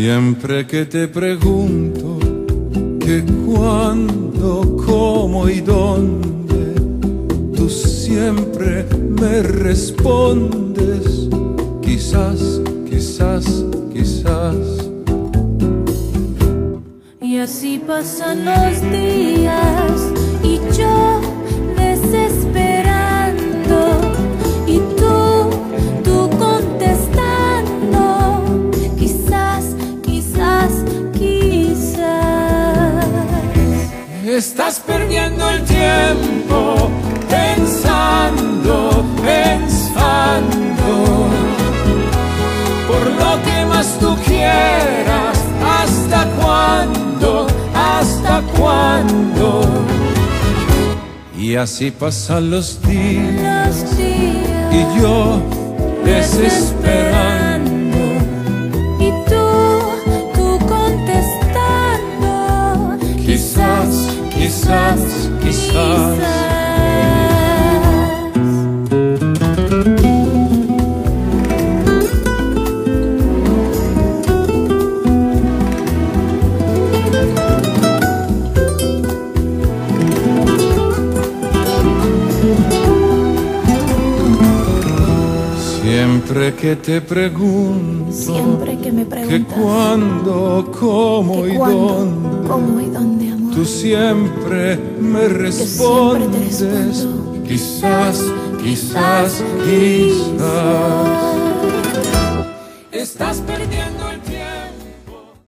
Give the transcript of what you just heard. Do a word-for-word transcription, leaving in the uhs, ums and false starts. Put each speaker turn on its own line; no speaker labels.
Siempre que te pregunto que cuándo, cómo y dónde, tú siempre me respondes, quizás, quizás, quizás.
Y así pasan los días y yo desesperando y tú, tú contestando, quizás, quizás, quizás.
Estás perdiendo el tiempo pensando, pensando por lo que más tú quieras. ¿Hasta cuándo? ¿Hasta cuándo? Y así pasan los días,
Los días
y yo desesperando,
y tú, tú contestando,
quizás, quizás, quizás. Siempre que te pregunto,
Siempre que me
que
preguntas
cuándo, cómo
que
y
cuándo,
dónde,
cómo y dónde, amor,
tú siempre me
siempre te
respondes,
respondo,
quizás, quizás, quizás. Estás perdiendo el tiempo.